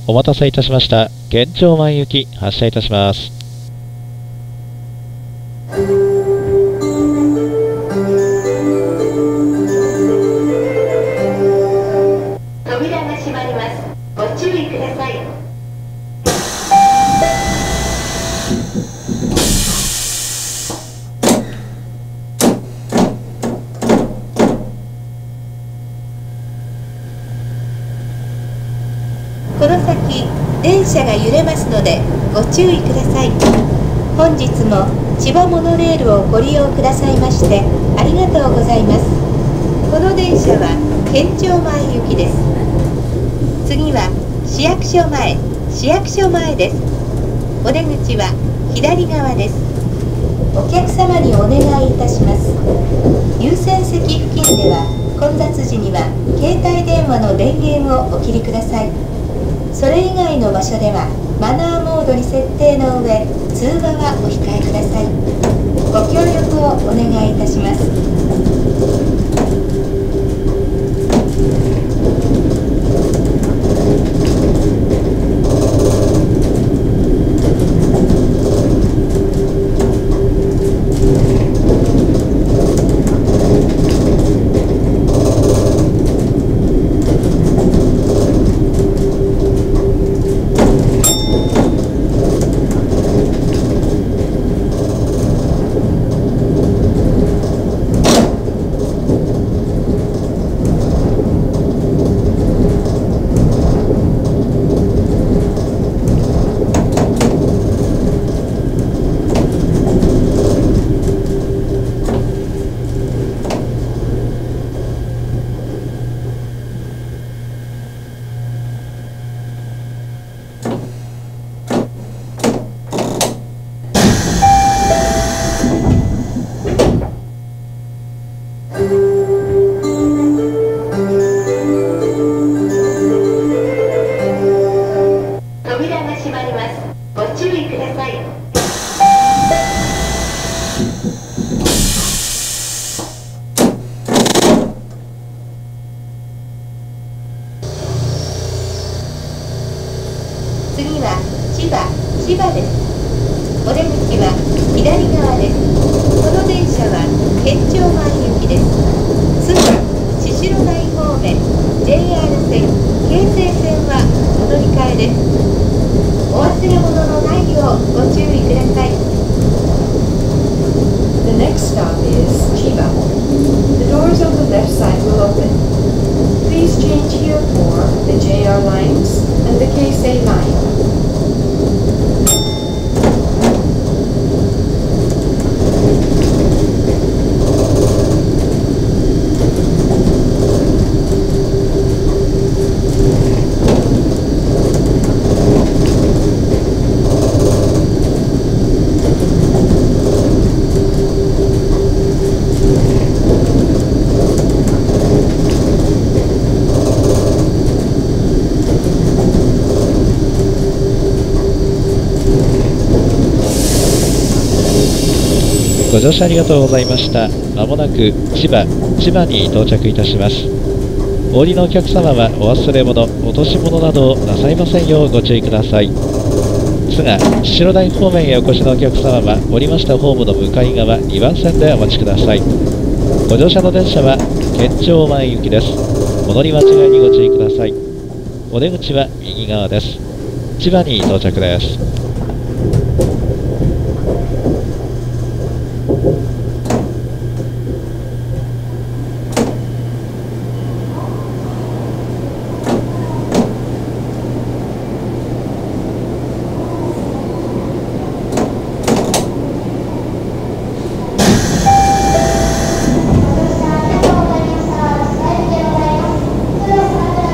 お待たせいたしました。県庁前行き発車いたします。 扉が閉まります。ご注意ください。この先電車が揺れますのでご注意ください。本日も千葉モノレールをご利用くださいましてありがとうございます。この電車は県庁前行きです。次は市役所前です。お出口は左側です。お客様にお願いいたします。優先席付近では混雑時には携帯電話の電源をお切りください。それ以外の場所ではマナーモードに設定の上、通話はお控えください。ご協力をお願いいたします。扉が閉まります。ご注意ください。次は千葉です。お出口は左側です。この電車は県庁前行きです。次は宍戸台方面 JR 線京成線はお乗り換えです。お忘れ物のないようご注意ください。 The next stop is Chiba. The doors on the left side will open. Please change here for the JR lines and the Keisei line. ご乗車ありがとうございました。まもなく千葉に到着いたします。お降りのお客様はお忘れ物、落とし物などをなさいませんようご注意ください。津賀宍戸台方面へお越しのお客様は降りましたホームの向かい側2番線でお待ちください。ご乗車の電車は県庁前行きです。お乗り間違いにご注意ください。お出口は右側です。千葉に到着です。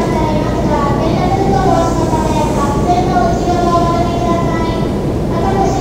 お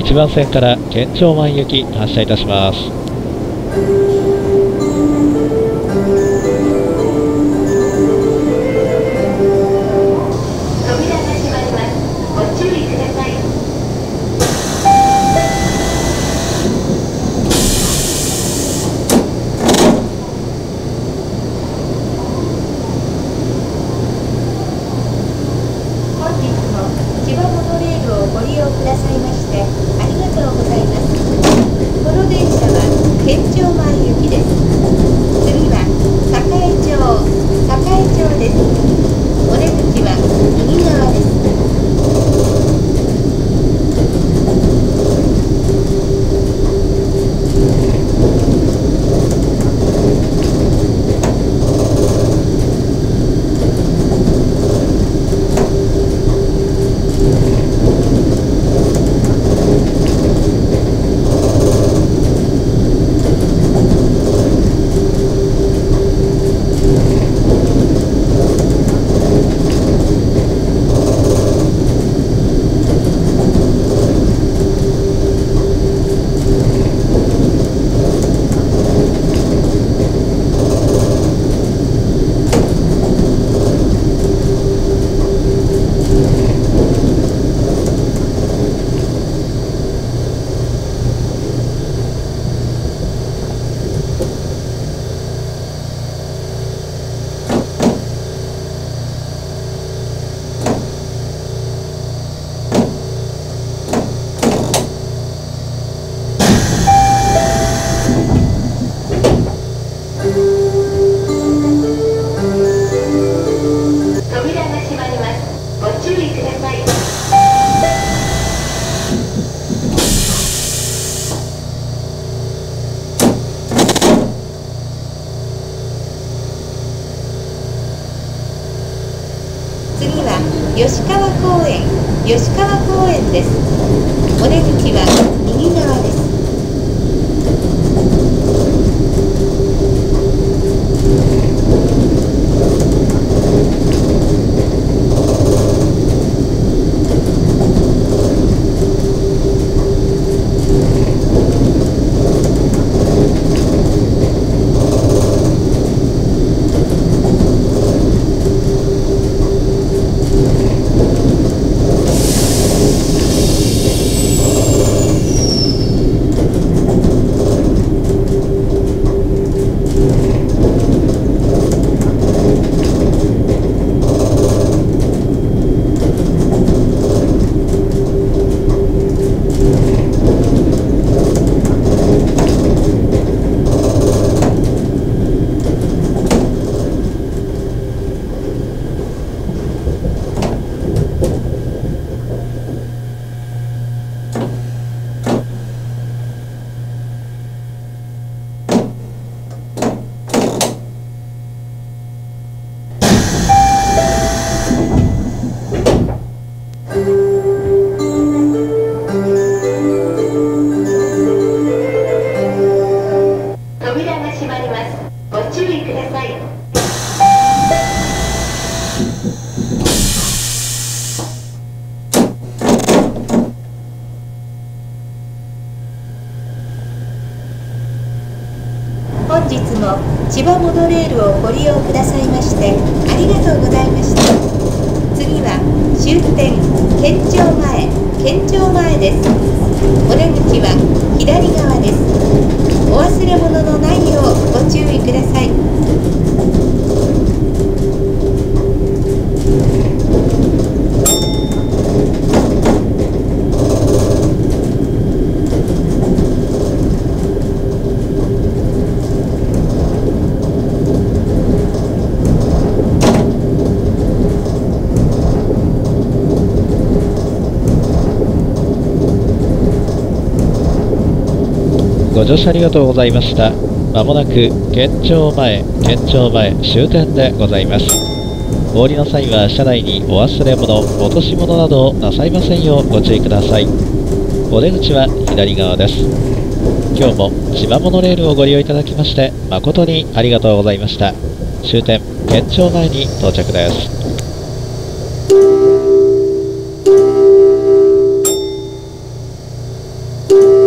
1番線から県庁前行き発車いたします。 扉が閉まります。ご注意ください。本日も千葉モノレールをご利用くださいましてありがとうございます。この電車は県庁前行きです。次は栄町です。お出口は右側です。扉が閉まります。ご注意ください。次は吉川公園です。お出口は右側です。扉が閉まります。ご注意ください。本日も千葉モノレールをご利用くださいましてありがとうございました。次は終点県庁前です。お出口は左側です。お忘れ物のないようご注意ください。 ご乗車ありがとうございました。まもなく県庁前終点でございます。お降りの際は車内にお忘れ物、落とし物などをなさいませんようご注意ください。お出口は左側です。今日も千葉モノレールをご利用いただきまして誠にありがとうございました。終点県庁前に到着です。 す。